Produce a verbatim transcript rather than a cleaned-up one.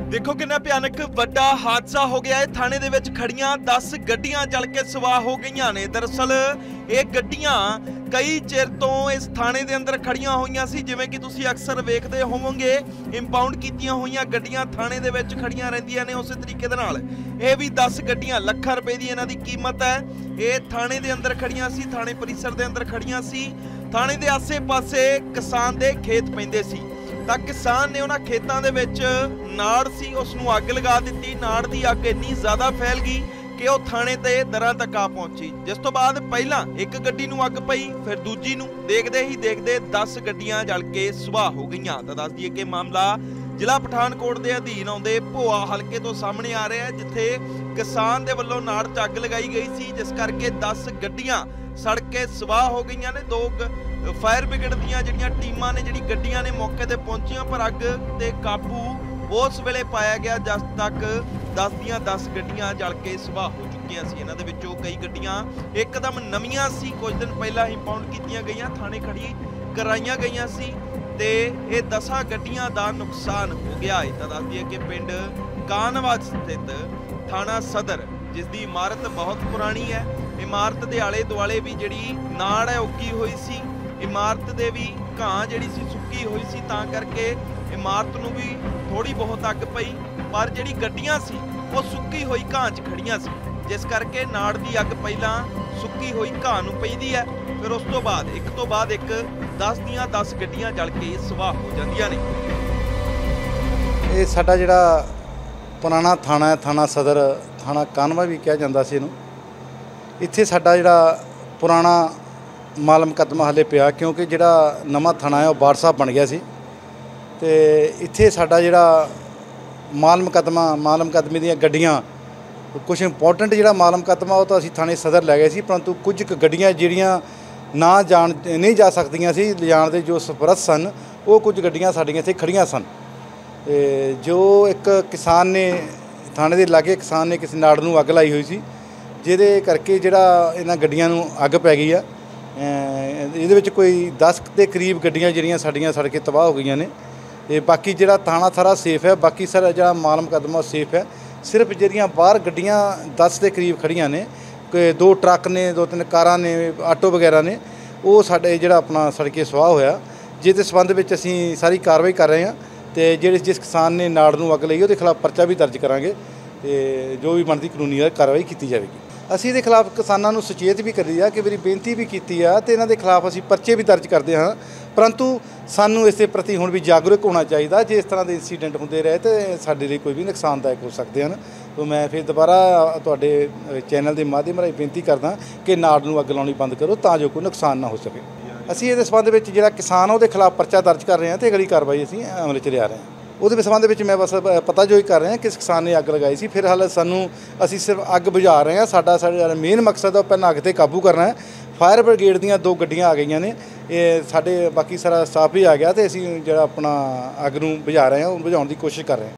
देखो कितना भयानक वड्डा हादसा हो गया है। थाने दे विच खड़ियां दस गड्डियां जल के सवा हो गईयां ने। दरअसल ये गड्डियां कई चिर तो इस थाने दे अंदर खड़ियां होईयां सी, जिवें कि तुसीं अक्सर वेखदे होवोगे इंपाउंड कीतियां होईयां गड्डियां थाने दे विच खड़ियां रहिंदियां ने। उस तरीके दे नाल ये भी दस गड्डियां लखां रुपए दी इन्हां दी कीमत है। ये थाने दे अंदर खड़ियां सी, थाने परिसर दे अंदर खड़ियां सी। थाने दे आसे पासे किसान दे खेत पैंदे सी ਤਾਂ किसान ने उन्हां खेतां दे विच नाड़ सी, उस नूं अग लगा दित्ती। नाड़ दी अग इन्नी ज़्यादा फैल गई कि वो थाने ते दरां तक आ पहुंची, जिस तो बाद पहलां एक गड्डी नूं अग पई, फिर दूजी नूं। देखदे ही देखदे दस गड्डियां जल के सुआह हो गईयां। तां दस दईए कि मामला जिला पठानकोट के अधीन आउंदे भोआ हलके तो सामने आ रहा है, जिथे किसान दे वल्लों नाड़ च अग लगाई गई सी, जिस करके दस गड्डियां सड़ के सुआह हो गईयां ने। दो फायर ब्रिगेड दीयां जिहड़ियां टीमां ने जिहड़ी गड्डियां ने मौके ते पहुंचियां, पर अग ते काबू उस वेले पाया गया जस तक दस दीयां दस गड्डियां जल के सुआह हो चुकियां सी। इन्हां दे विचों कई गड्डियां एकदम नवीआं सी, कुछ दिन पहला ही पाउंड कीतियां गईयां, थाने खड़ी कराईयां गईयां सी ते ये दसां गड्डियां दा नुकसान हो गया है। तां दस दईए कि पिंड कानवाज स्थित थाना सदर, जिस दी इमारत बहुत पुरानी है, इमारत दे आले दुआले भी जिहड़ी नाड़ है उगी हुई सी। इमारत दे भी घां जिहड़ी सी सुक्की हुई सी, तां करके इमारत नूं भी थोड़ी बहुत अग पई, पर जिहड़ी गड्डियां सी वो सुक्की हुई घां च खड़ियां सी, जिस करके नाड़ दी अग पहिलां सुक्की हुई घां नूं पैंदी है, फिर उस तो बाद एक तो बाद एक दस दीयां दस गड्डियां जल के सुआह हो जांदियां ने। ये साडा जिहड़ा पुराना थाना है, थाना सदर, थाना कानवा भी कहा जाता सी इहनूं। इत्थे साडा जिहड़ा पुराना माल मुकदमा हले पिया, क्योंकि जिहड़ा नवां थाना है वो बार साहब बन गया सी। ते इत्थे साडा जिहड़ा माल मुकदमा माल मुकदमे दीयां गड्डियां कुछ इंपोर्टेंट जिहड़ा माल मुकदमा वो तो असीं थाने सदर लै गए सी, परंतु कुछ क गड्डियां जिहड़ियां ना जाण नहीं जा सकदियां सी, लिजाण दे जो समर्थ सन, वो कुछ गड्डियां साडीਆਂ इत्थे खड़ियां सन। ते जो एक किसान ने थाने दे लागे किसान ने किसी नाड़ नूं अग लाई हुई सी, जिहदे करके जिहड़ा इन्हां गड्डियां नूं अग पै गई आ। ਇਹਦੇ ਵਿੱਚ कोई दस ਦੇ करीब गड्डियां ਜਿਹੜੀਆਂ ਸਾਡੀਆਂ सड़ के तबाह हो गई ने। ਤੇ बाकी ਜਿਹੜਾ थाना सारा सेफ है, बाकी सारा ਜਿਹੜਾ माल मुकदमा सेफ है। सिर्फ ਜਿਹੜੀਆਂ बाहर गड्डियां दस ਦੇ करीब खड़ियां ने, कोई दो ट्रक ने, दो तीन कारां ने, आटो वगैरह ने, वो साडे ਜਿਹੜਾ अपना सड़ के सुआह होया, जिस संबंध ਵਿੱਚ ਅਸੀਂ सारी कार्रवाई कर रहे हैं। ਤੇ ਜਿਹੜੇ जिस किसान ने नाड़ ਨੂੰ ਅੱਗ ਲਈ ਉਹਦੇ खिलाफ परचा भी दर्ज करांगे ਤੇ जो भी ਬਣਦੀ ਕਾਨੂੰਨੀ कार्रवाई की जाएगी। ਅਸੀਂ ਇਹਦੇ ਖਿਲਾਫ ਕਿਸਾਨਾਂ ਨੂੰ ਸੁਚੇਤ ਵੀ ਕਰੀ ਆ, ਕਿ ਮੇਰੀ ਬੇਨਤੀ ਵੀ ਕੀਤੀ ਆ, ਤੇ ਇਹਨਾਂ ਦੇ ਖਿਲਾਫ ਅਸੀਂ ਪਰਚੇ ਵੀ ਦਰਜ ਕਰਦੇ ਹਾਂ। ਪਰੰਤੂ ਸਾਨੂੰ ਇਸ ਦੇ ਪ੍ਰਤੀ ਹੁਣ ਵੀ ਜਾਗਰੂਕ ਹੋਣਾ ਚਾਹੀਦਾ। ਜੇ ਇਸ ਤਰ੍ਹਾਂ ਦੇ ਇਨਸੀਡੈਂਟ ਹੁੰਦੇ ਰਹੇ ਤੇ ਸਾਡੇ ਲਈ ਕੋਈ ਵੀ ਨੁਕਸਾਨਦਾਇਕ ਹੋ ਸਕਦੇ ਹਨ। ਤਾਂ ਮੈਂ ਫਿਰ ਦੁਬਾਰਾ ਤੁਹਾਡੇ ਚੈਨਲ ਦੇ ਮਾਧਿਅਮ ਰਾਹੀਂ ਬੇਨਤੀ ਕਰਦਾ ਕਿ ਨਾੜ ਨੂੰ ਅੱਗ ਲਾਉਣੀ ਬੰਦ ਕਰੋ, ਤਾਂ ਜੋ ਕੋਈ ਨੁਕਸਾਨ ਨਾ ਹੋ ਸਕੇ। ਅਸੀਂ ਇਹਦੇ ਸੰਬੰਧ ਵਿੱਚ ਜਿਹੜਾ ਕਿਸਾਨ ਉਹਦੇ ਖਿਲਾਫ ਪਰਚਾ ਦਰਜ ਕਰ ਰਹੇ ਹਾਂ ਤੇ ਅਗਲੀ ਕਾਰਵਾਈ ਅਸੀਂ ਅਮਲ 'ਚ ਲਿਆ ਰਹੇ ਹਾਂ। ਉਹਦੇ ਸੰਬੰਧ ਵਿੱਚ ਮੈਂ ਬਸ ਪਤਾ ਜੋ ਹੀ ਕਰ ਰਿਹਾ ਕਿਸ ਕਿਸਾਨ ਨੇ ਅੱਗ ਲਗਾਈ ਸੀ। ਫਿਰ ਹਾਲੇ ਸਾਨੂੰ ਅਸੀਂ ਸਿਰਫ ਅੱਗ ਬੁਝਾ ਰਹੇ ਹਾਂ। ਸਾਡਾ ਸਾਡਾ ਮੇਨ ਮਕਸਦ ਹੈ ਪਹਿਲਾਂ ਅੱਗ 'ਤੇ ਕਾਬੂ ਕਰਨਾ ਹੈ। ਫਾਇਰ ਬ੍ਰਿਗੇਡ ਦੀਆਂ ਦੋ ਗੱਡੀਆਂ ਆ ਗਈਆਂ ਨੇ, ਇਹ ਸਾਡੇ ਬਾਕੀ ਸਾਰਾ ਸਟਾਫ ਵੀ ਆ ਗਿਆ, ਅਤੇ ਅਸੀਂ ਜਿਹੜਾ ਆਪਣਾ ਅੱਗ ਨੂੰ ਬੁਝਾ ਰਹੇ ਹਾਂ, ਉਹ ਬੁਝਾਉਣ ਦੀ ਕੋਸ਼ਿਸ਼ ਕਰ ਰਹੇ ਹਾਂ।